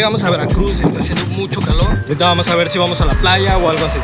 llegamos a Veracruz y está haciendo mucho calor. Ahorita vamos a ver si vamos a la playa o algo así.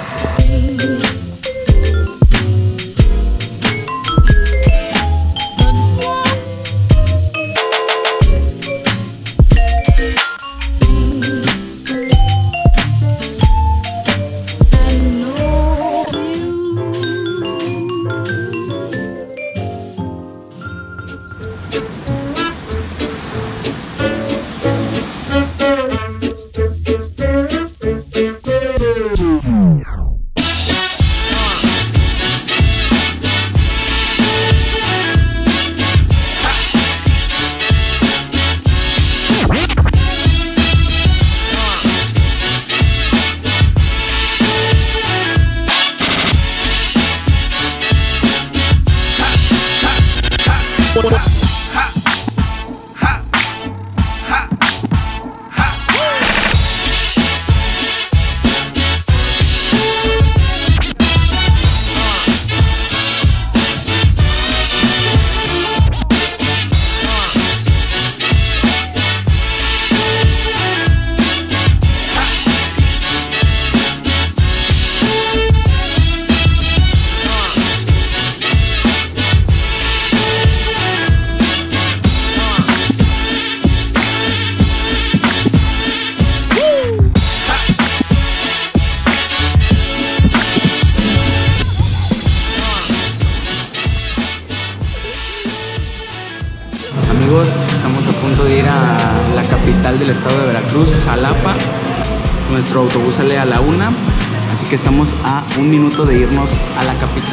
Amigos, estamos a punto de ir a la capital del estado de Veracruz, Jalapa. Nuestro autobús sale a la 1, así que estamos a 1 minuto de irnos a la capital.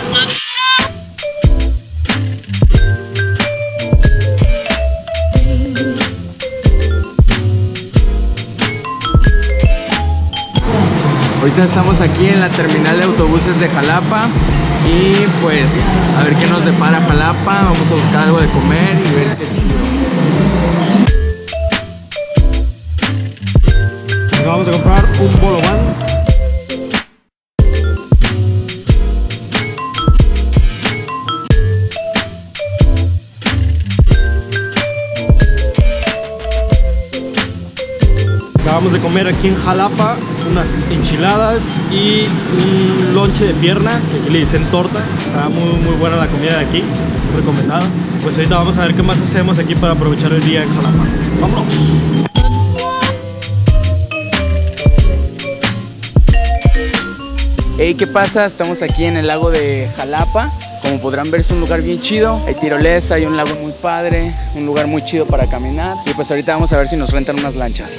Ahorita estamos aquí en la terminal de autobuses de Jalapa y pues a ver qué nos depara Jalapa. Vamos a buscar algo de comer y ver qué chido. Vamos a comprar un bolobán. Acabamos de comer aquí en Jalapa unas enchiladas y un lonche de pierna, que aquí le dicen torta. Está muy buena la comida de aquí, muy recomendada. Pues ahorita vamos a ver qué más hacemos aquí para aprovechar el día en Jalapa. ¡Vámonos! Hey, ¿qué pasa? Estamos aquí en el lago de Jalapa. Como podrán ver, es un lugar bien chido. Hay tirolesa, hay un lago muy padre, un lugar muy chido para caminar. Y pues ahorita vamos a ver si nos rentan unas lanchas.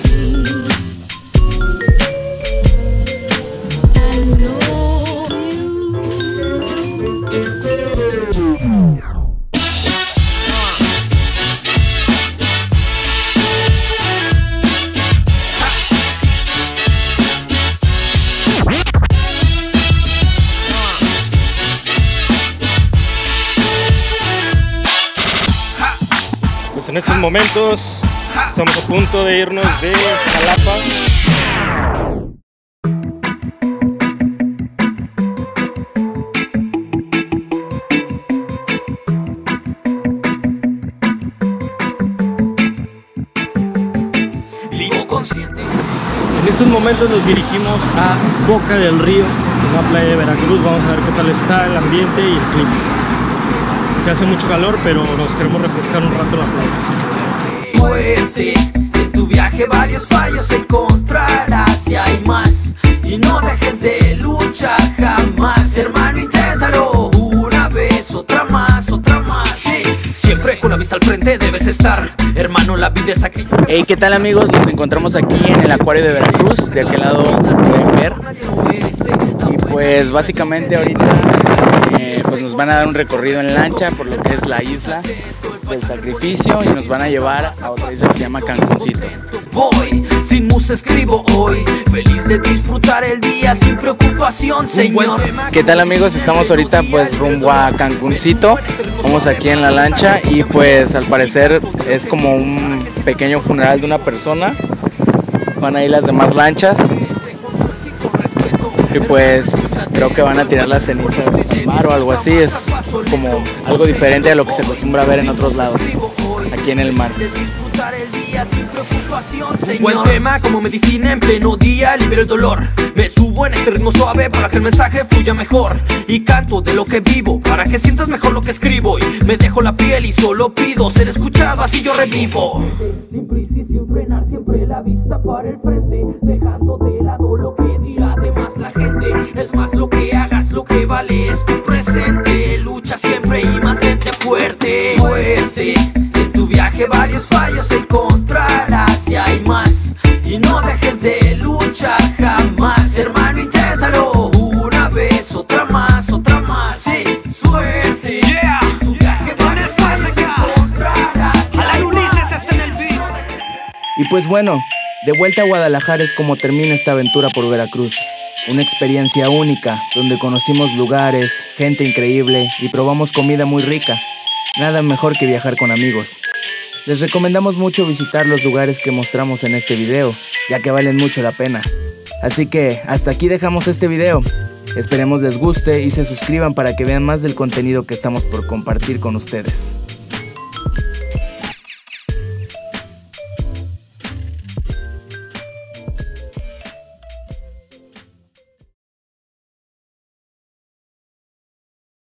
Pues en estos momentos estamos a punto de irnos de Jalapa. En estos momentos nos dirigimos a Boca del Río, una playa de Veracruz. Vamos a ver qué tal está el ambiente y el clima. Que hace mucho calor, pero nos queremos refrescar un rato en la playa. Suerte, en tu viaje varios fallos encontrarás y hay más. Y no dejes de luchar jamás, hermano, inténtalo una vez, otra más, sí. Siempre con la vista al frente debes estar, hermano, la vida es sacrificio. Hey, ¿qué tal, amigos? Nos encontramos aquí en el acuario de Veracruz. De aquel lado pueden ver. Y pues básicamente ahorita pues nos van a dar un recorrido en lancha por lo que es la isla del sacrificio y nos van a llevar a otra isla que se llama Cancuncito. Voy, sin musa escribo hoy, feliz de disfrutar el día sin preocupación, señor. ¿Qué tal, amigos? Estamos ahorita pues rumbo a Cancuncito. Vamos aquí en la lancha y pues al parecer es como un pequeño funeral de una persona. Van a ir las demás lanchas y pues creo que van a tirar las cenizas al mar o algo así. Es como algo diferente a lo que se acostumbra a ver en otros lados, aquí en el mar. día sin preocupación, señor. Buen tema como medicina en pleno día, libero el dolor. Me subo en este ritmo suave para que el mensaje fluya mejor. Y canto de lo que vivo para que sientas mejor lo que escribo. Y me dejo la piel y solo pido ser escuchado, así yo revivo. Sin prisa y sin frenar, siempre la vista para el frente, dejando de lado lo que dirá de más la gente. Es más lo que hagas, lo que vale es tu presente. Lucha siempre y mantente fuerte. Suerte, en tu viaje varios fallos encontrarás y hay más. Y no dejes de luchar jamás, hermano, inténtalo una vez, otra más, sí, suerte. En tu viaje varios fallos encontrarás y hay más. Y pues bueno, de vuelta a Guadalajara es como termina esta aventura por Veracruz. Una experiencia única, donde conocimos lugares, gente increíble y probamos comida muy rica. Nada mejor que viajar con amigos. Les recomendamos mucho visitar los lugares que mostramos en este video, ya que valen mucho la pena. Así que hasta aquí dejamos este video. Esperemos les guste y se suscriban para que vean más del contenido que estamos por compartir con ustedes.